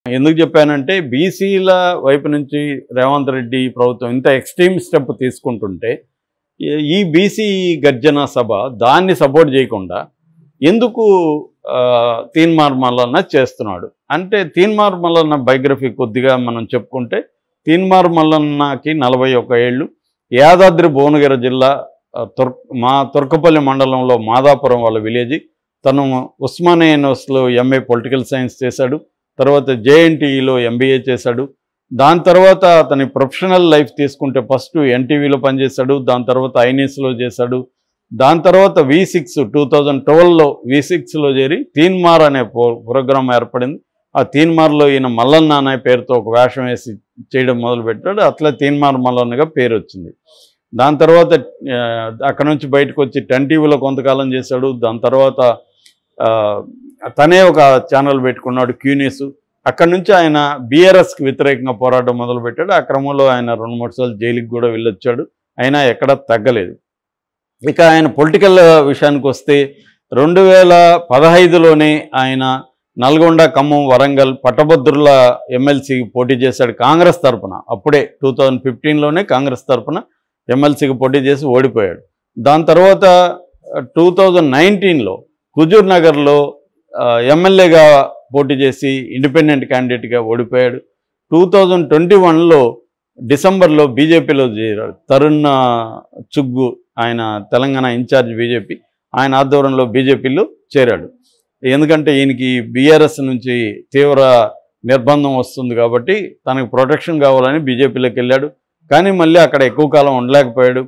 ఎందుకు చెప్పానంటే బీసీల వైపు నుంచి రేవంత్ రెడ్డి ప్రభుత్వం ఇంత ఎక్స్ట్రీమ్ స్టెప్ తీసుకుంటుంటే ఈ బీసీ గర్జన సభ దాన్ని సపోర్ట్ చేయకుండా ఎందుకు తీన్మార్ మల్లన్న చేస్తున్నాడు అంటే తీన్మార్ మల్లన్న బయోగ్రఫీ కొద్దిగా మనం చెప్పుకుంటే తీన్మార్ మల్లన్నకి 41 ఏళ్ళు యాదాద్రి భువనగిరి జిల్లా తుర్కపల్లి మండలంలో మాదాపురం వాళ్ళ విలేజ్. తను ఉస్మానియా యూనివర్సిటీలో ఎంఏ పొలిటికల్ సైన్స్ చేశాడు. తర్వాత జేఎన్టీఈలో ఎంబీఏ చేశాడు. దాని తర్వాత అతని ప్రొఫెషనల్ లైఫ్ తీసుకుంటే ఫస్ట్ ఎన్టీవీలో పనిచేశాడు. దాని తర్వాత ఐన్ఎస్లో చేశాడు. దాని తర్వాత V6 2012లో V6లో చేరి తీన్మార్ అనే ప్రోగ్రాం ఏర్పడింది. ఆ తీన్మార్లో ఈయన మల్లన్న అనే పేరుతో ఒక వేషం వేసి చేయడం మొదలుపెట్టాడు. అట్లా తీన్మార్ మల్లన్నగా పేరు వచ్చింది. దాని తర్వాత అక్కడ నుంచి బయటకు వచ్చి 10 టీవీలో కొంతకాలం చేశాడు. దాని తర్వాత తనే ఒక ఛానల్ పెట్టుకున్నాడు క్యూ న్యూస్. అక్కడి నుంచి ఆయన బీఆర్ఎస్కి వ్యతిరేకంగా పోరాటం మొదలుపెట్టాడు. ఆ క్రమంలో ఆయన 2-3 సార్లు జైలుకి కూడా వెళ్ళొచ్చాడు. అయినా ఎక్కడా తగ్గలేదు. ఇక ఆయన పొలిటికల్ విషయానికి వస్తే 2015లోనే ఆయన నల్గొండ, ఖమ్మం, వరంగల్ పట్టభద్రుల ఎమ్మెల్సీకి పోటీ చేశాడు కాంగ్రెస్ తరఫున. అప్పుడే 2015లోనే కాంగ్రెస్ తరఫున ఎమ్మెల్సీకి పోటీ చేసి ఓడిపోయాడు. దాని తర్వాత 2019లో హుజూర్ నగర్లో ఎమ్మెల్యేగా పోటీ చేసి ఇండిపెండెంట్ క్యాండిడేట్గా ఓడిపోయాడు. 2021లో డిసెంబర్లో బీజేపీలో చేరాడు. తరుణ్ చుగ్గు ఆయన తెలంగాణ ఇన్ఛార్జ్ బీజేపీ, ఆయన ఆధ్వర్యంలో బీజేపీలో చేరాడు. ఎందుకంటే ఈయనకి బీఆర్ఎస్ నుంచి తీవ్ర నిర్బంధం వస్తుంది కాబట్టి తనకు ప్రొటెక్షన్ కావాలని బీజేపీలోకి వెళ్ళాడు. కానీ మళ్ళీ అక్కడ ఎక్కువ కాలం ఉండలేకపోయాడు.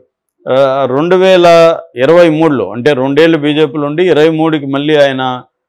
2023లో అంటే 2 ఏళ్ళు బీజేపీలో ఉండి 23కి మళ్ళీ ఆయన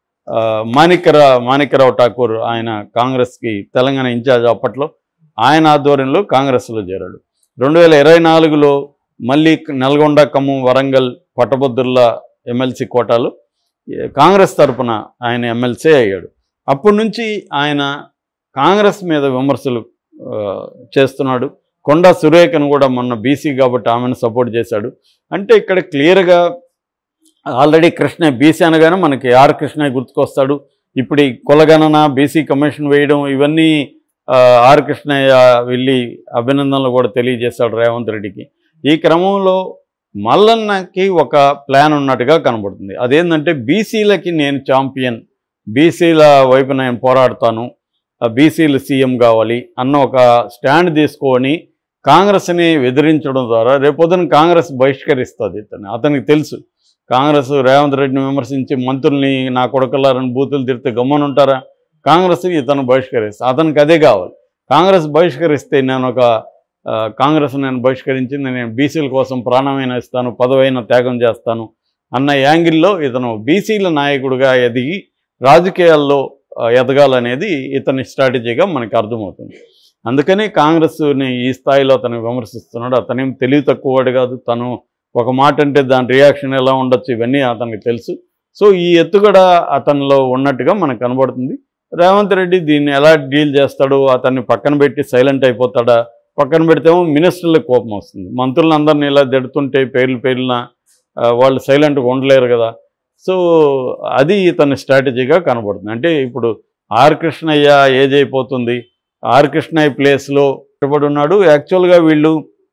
మాణిక్యరావు ఠాకూర్ ఆయన కాంగ్రెస్కి తెలంగాణ ఇన్ఛార్జ్ అప్పట్లో ఆయన ఆధ్వర్యంలో కాంగ్రెస్లో చేరాడు. 2024లో మళ్ళీ నల్గొండ, ఖమ్మం, వరంగల్ పట్టభద్రుల ఎమ్మెల్సీ కోటాలు కాంగ్రెస్ తరఫున ఆయన ఎమ్మెల్సీ అయ్యాడు. అప్పటి నుంచి ఆయన కాంగ్రెస్ మీద విమర్శలు చేస్తున్నాడు. కొండా సురేఖను కూడా మొన్న బీసీ కాబట్టి ఆమెను సపోర్ట్ చేశాడు. అంటే ఇక్కడ క్లియర్గా ఆల్రెడీ కృష్ణ బీసీ అనగానే మనకి కృష్ణయ్య గుర్తుకొస్తాడు. ఇప్పుడు ఈ కులగణన, బీసీ కమిషన్ వేయడం ఇవన్నీ కృష్ణయ్య వెళ్ళి అభినందనలు కూడా తెలియజేశాడు రేవంత్ రెడ్డికి. ఈ క్రమంలో మల్లన్నకి ఒక ప్లాన్ ఉన్నట్టుగా కనబడుతుంది. అదేంటంటే బీసీలకి నేను ఛాంపియన్, బీసీల వైపు నేను పోరాడతాను, బీసీలు సీఎం కావాలి అన్న ఒక స్టాండ్ తీసుకొని కాంగ్రెస్ని ఎదిరించడం ద్వారా రేపొద్దున కాంగ్రెస్ బహిష్కరిస్తుంది. అతనికి తెలుసు కాంగ్రెస్ రేవంత్ రెడ్డిని విమర్శించి మంత్రుల్ని నా కొడకలారని బూతులు తిరిగితే గమ్మునుంటారా? కాంగ్రెస్ ఇతను బహిష్కరిస్తే అతనికి అదే కావాలి. కాంగ్రెస్ బహిష్కరిస్తే కాంగ్రెస్ నేను బహిష్కరించి నేను బీసీల కోసం ప్రాణమైన ఇస్తాను, పదవైన త్యాగం చేస్తాను అన్న యాంగిల్లో ఇతను బీసీల నాయకుడిగా ఎదిగి రాజకీయాల్లో ఎదగాలనేది ఇతని స్ట్రాటజీగా మనకు అర్థమవుతుంది. అందుకని కాంగ్రెస్ని ఈ స్థాయిలో అతను విమర్శిస్తున్నాడు. అతనేం తెలివి తక్కువవాడు కాదు. తను ఒక మాట అంటే దాని రియాక్షన్ ఎలా ఉండొచ్చు ఇవన్నీ అతనికి తెలుసు. సో ఈ ఎత్తుగడ అతనిలో ఉన్నట్టుగా మనకు కనబడుతుంది. రేవంత్ రెడ్డి దీన్ని ఎలా డీల్ చేస్తాడు? అతన్ని పక్కన పెట్టి సైలెంట్ అయిపోతాడా? పక్కన పెడితేమో మినిస్టర్లకు కోపం వస్తుంది. మంత్రులందరినీ ఇలా తిడుతుంటే పేర్లున వాళ్ళు సైలెంట్గా ఉండలేరు కదా. సో అది ఇతని స్ట్రాటజీగా కనబడుతుంది. అంటే ఇప్పుడు కృష్ణయ్య ఏజ్ అయిపోతుంది. కృష్ణయ్య ప్లేస్లో ఇవ్వబడి ఉన్నాడు. యాక్చువల్గా వీళ్ళు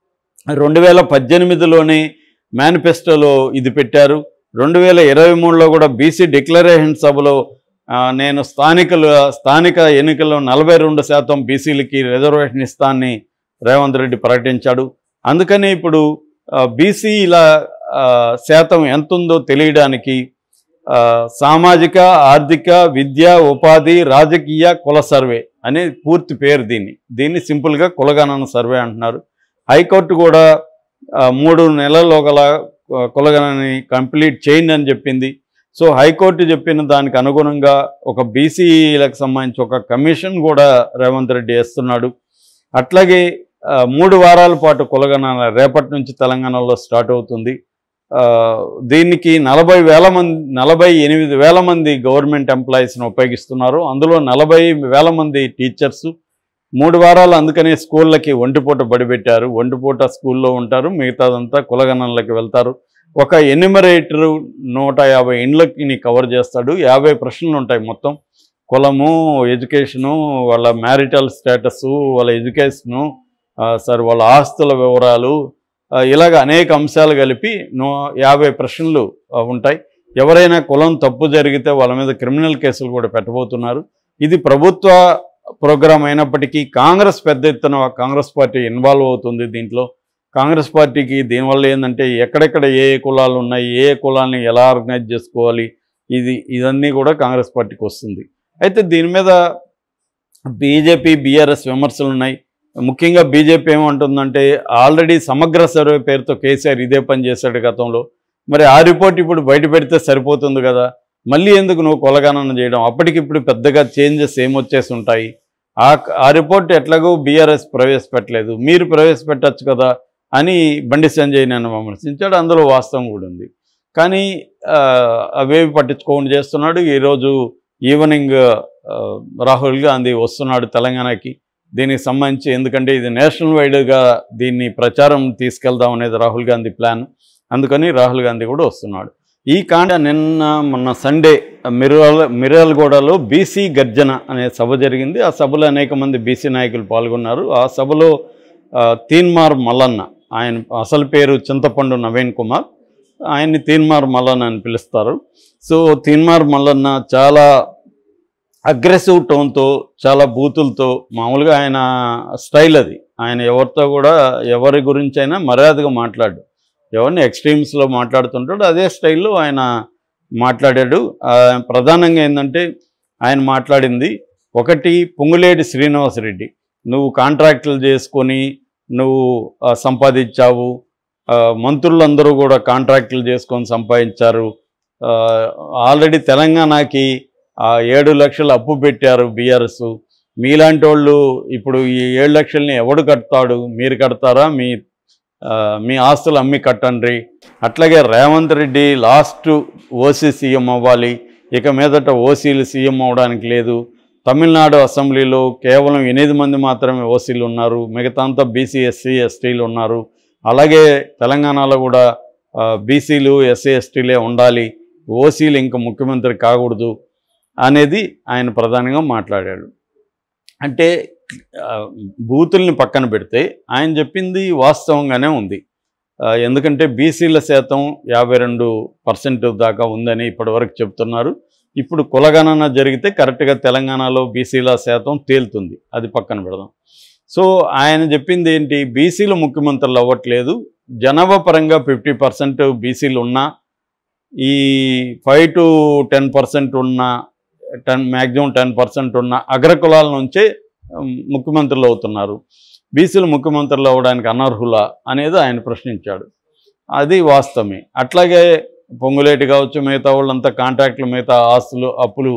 2018లోనే మేనిఫెస్టోలో ఇది పెట్టారు. 2023లో కూడా బీసీ డిక్లరేషన్ సభలో నేను స్థానిక ఎన్నికల్లో 42% బీసీలకి రిజర్వేషన్ ఇస్తానని రేవంత్ రెడ్డి ప్రకటించాడు. అందుకని ఇప్పుడు బీసీల శాతం ఎంతుందో తెలియడానికి సామాజిక, ఆర్థిక, విద్య, ఉపాధి, రాజకీయ కుల సర్వే అనే పూర్తి పేరు. దీన్ని సింపుల్గా కులగణన సర్వే అంటున్నారు. హైకోర్టు కూడా 3 నెలల్లో గల కులగణనని కంప్లీట్ చేయండి అని చెప్పింది. సో హైకోర్టు చెప్పిన దానికి అనుగుణంగా ఒక బీసీలకు సంబంధించి ఒక కమిషన్ కూడా రేవంత్ రెడ్డి వేస్తున్నాడు. అట్లాగే 3 వారాల పాటు కులగణన రేపటి నుంచి తెలంగాణలో స్టార్ట్ అవుతుంది. దీనికి 48,000 మంది గవర్నమెంట్ ఎంప్లాయీస్ని ఉపయోగిస్తున్నారు. అందులో 40,000 మంది టీచర్సు. 3 వారాలు అందుకనే స్కూళ్ళకి ఒంటిపూట బడిపెట్టారు. ఒంటిపూట స్కూల్లో ఉంటారు, మిగతాదంతా కులగణనలోకి వెళ్తారు. ఒక ఎన్యూమరేటరు 150 ఇండ్లకి కవర్ చేస్తాడు. 50 ప్రశ్నలు ఉంటాయి మొత్తం. కులము, ఎడ్యుకేషను, వాళ్ళ మ్యారిటల్ స్టేటస్సు, వాళ్ళ ఎడ్యుకేషను, సార్ వాళ్ళ ఆస్తుల వివరాలు, ఇలాగ అనేక అంశాలు కలిపి 50 ప్రశ్నలు ఉంటాయి. ఎవరైనా కులం తప్పు జరిగితే వాళ్ళ మీద క్రిమినల్ కేసులు కూడా పెట్టబోతున్నారు. ఇది ప్రభుత్వ ప్రోగ్రాం అయినప్పటికీ కాంగ్రెస్ పెద్ద ఎత్తున కాంగ్రెస్ పార్టీ ఇన్వాల్వ్ అవుతుంది దీంట్లో. కాంగ్రెస్ పార్టీకి దీనివల్ల ఏంటంటే ఎక్కడెక్కడ ఏ కులాలు ఉన్నాయి, ఏ కులాన్ని ఎలా ఆర్గనైజ్ చేసుకోవాలి, ఇదన్నీ కూడా కాంగ్రెస్ పార్టీకి వస్తుంది. అయితే దీని మీద బీజేపీ, బీఆర్ఎస్ విమర్శలు ఉన్నాయి. ముఖ్యంగా బీజేపీ ఏమంటుందంటే ఆల్రెడీ సమగ్ర సర్వే పేరుతో కేసీఆర్ ఇదే పని చేశాడు గతంలో. మరి ఆ రిపోర్ట్ ఇప్పుడు బయట పెడితే సరిపోతుంది కదా, మళ్ళీ ఎందుకు నువ్వు కొలగణన చేయడం? అప్పటికిప్పుడు పెద్దగా చేంజెస్ ఏమొచ్చేసి ఉంటాయి. ఆ రిపోర్ట్ ఎట్లాగో బీఆర్ఎస్ ప్రవేశపెట్టలేదు, మీరు ప్రవేశపెట్టచ్చు కదా అని బండి సంజయ్ నన్ను విమర్శించాడు. అందులో వాస్తవం కూడా ఉంది. కానీ అవేవి పట్టించుకోకుండా చేస్తున్నాడు. ఈరోజు ఈవినింగ్ రాహుల్ గాంధీ వస్తున్నాడు తెలంగాణకి దీనికి సంబంధించి. ఎందుకంటే ఇది నేషనల్ వైడ్గా దీన్ని ప్రచారం తీసుకెళ్దాం అనేది రాహుల్ గాంధీ ప్లాన్. అందుకని రాహుల్ గాంధీ కూడా వస్తున్నాడు. ఈ మొన్న సండే మిర్యాలగూడలో బీసీ గర్జన అనే సభ జరిగింది. ఆ సభలో అనేక మంది బీసీ నాయకులు పాల్గొన్నారు. ఆ సభలో తీన్మార్ మల్లన్న, ఆయన అసలు పేరు చింతపండు నవీన్ కుమార్, ఆయన్ని తీన్మార్ మల్లన్న అని పిలుస్తారు. సో తీన్మార్ మల్లన్న చాలా అగ్రెసివ్ టోన్తో, చాలా బూతులతో, మామూలుగా ఆయన స్టైల్ అది. ఆయన ఎవరితో కూడా ఎవరి గురించి అయినా మర్యాదగా మాట్లాడు, ఎవరిని ఎక్స్ట్రీమ్స్లో మాట్లాడుతుంటాడు, అదే స్టైల్లో ఆయన మాట్లాడాడు. ప్రధానంగా ఏంటంటే ఆయన మాట్లాడింది ఒకటి, పొంగులేటి శ్రీనివాసరెడ్డి నువ్వు కాంట్రాక్టులు చేసుకొని నువ్వు సంపాదించావు, మంత్రులందరూ కూడా కాంట్రాక్టులు చేసుకొని సంపాదించారు, ఆల్రెడీ తెలంగాణకి 7 లక్షలు అప్పు పెట్టారు బీఆర్ఎస్, మీలాంటి వాళ్ళు ఇప్పుడు ఈ 7 లక్షల్ని ఎవడు కడతాడు, మీరు కడతారా, మీ ఆస్తులు అమ్మి కట్టండి. అట్లాగే Revanth Reddy last OC CM అవ్వాలి, ఇక మీదట ఓసీలు సీఎం అవ్వడానికి లేదు. తమిళనాడు అసెంబ్లీలో కేవలం 8 మంది మాత్రమే ఓసీలు ఉన్నారు, మిగతా అంతా బీసీ, ఎస్సీ, ఎస్టీలు ఉన్నారు. అలాగే తెలంగాణలో కూడా బీసీలు, ఎస్సీ, ఎస్టీలే ఉండాలి, ఓసీలు ఇంకా ముఖ్యమంత్రి కాకూడదు అనేది ఆయన ప్రధానంగా మాట్లాడాడు. అంటే బూతుల్ని పక్కన పెడితే ఆయన చెప్పింది వాస్తవంగానే ఉంది. ఎందుకంటే బీసీల శాతం 52% దాకా ఉందని ఇప్పటివరకు చెప్తున్నారు. ఇప్పుడు కులగణన జరిగితే కరెక్ట్గా తెలంగాణలో బీసీల శాతం తేలుతుంది, అది పక్కన పెడదాం. సో ఆయన చెప్పింది ఏంటి, బీసీలు ముఖ్యమంత్రులు అవ్వట్లేదు, జనాభా పరంగా 50% బీసీలు ఉన్నా, ఈ 5 to 10% ఉన్న మ్యాక్సిమం 10% ఉన్న అగ్రకులాల నుంచే ముఖ్యమంత్రులు అవుతున్నారు, బీసీలు ముఖ్యమంత్రులు అవ్వడానికి అనర్హులా అనేది ఆయన ప్రశ్నించాడు. అది వాస్తవమే. అట్లాగే పొంగులేటి కావచ్చు, మిగతా వాళ్ళంతా కాంట్రాక్టులు, మిగతా ఆస్తులు, అప్పులు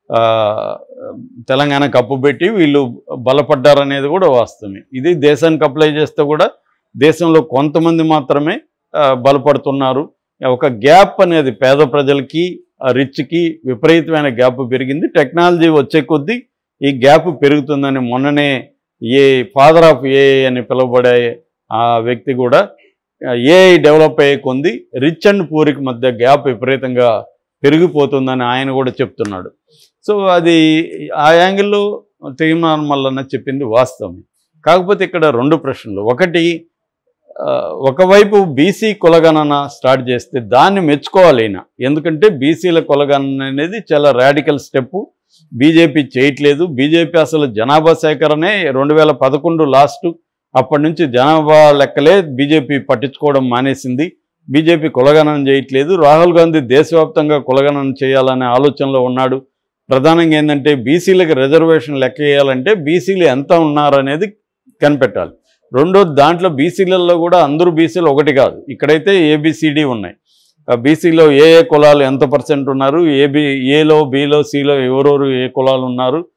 తెలంగాణకు అప్పు పెట్టి వీళ్ళు బలపడ్డారనేది కూడా వాస్తవమే. ఇది దేశానికి అప్లై చేస్తే కూడా దేశంలో కొంతమంది మాత్రమే బలపడుతున్నారు. ఒక గ్యాప్ అనేది పేద ప్రజలకి, రిచ్కి విపరీతమైన గ్యాప్ పెరిగింది. టెక్నాలజీ వచ్చే కొద్దీ ఈ గ్యాప్ పెరుగుతుందని మొన్ననే ఫాదర్ ఆఫ్ ఏఐ అని పిలువబడే ఆ వ్యక్తి కూడా ఏఐ డెవలప్ అయ్యే కొంది రిచ్ అండ్ పూర్కి మధ్య గ్యాప్ విపరీతంగా పెరిగిపోతుందని ఆయన కూడా చెప్తున్నాడు. సో అది ఆ యాంగిల్లో తీన్మార్ మల్లన్న చెప్పింది వాస్తవమే. కాకపోతే ఇక్కడ 2 ప్రశ్నలు. ఒకటి, ఒకవైపు బీసీ కులగణన స్టార్ట్ చేస్తే దాన్ని మెచ్చుకోవాలి అయినా, ఎందుకంటే బీసీల కులగణన అనేది చాలా రాడికల్ స్టెప్పు, బీజేపీ చేయట్లేదు. బీజేపీ అసలు జనాభా సేకరణే 2011 లాస్ట్, అప్పటి నుంచి జనాభా లెక్కలే బీజేపీ పట్టించుకోవడం మానేసింది. బీజేపీ కులగణన చేయట్లేదు. రాహుల్ గాంధీ దేశవ్యాప్తంగా కులగణన చేయాలనే ఆలోచనలో ఉన్నాడు. ప్రధానంగా ఏంటంటే బీసీలకు రిజర్వేషన్ లెక్క వేయాలంటే బీసీలు ఎంత ఉన్నారనేది కనిపెట్టాలి. రెండోది, దాంట్లో బీసీలలో కూడా అందరూ బీసీలు ఒకటి కాదు, ఇక్కడైతే ఏబిసిడి ఉన్నాయి. బీసీలో ఏ కులాలు ఎంత % ఉన్నారు, ఏలో, బిలో, సిలో ఎవరెవరు ఏ కులాలు ఉన్నారు,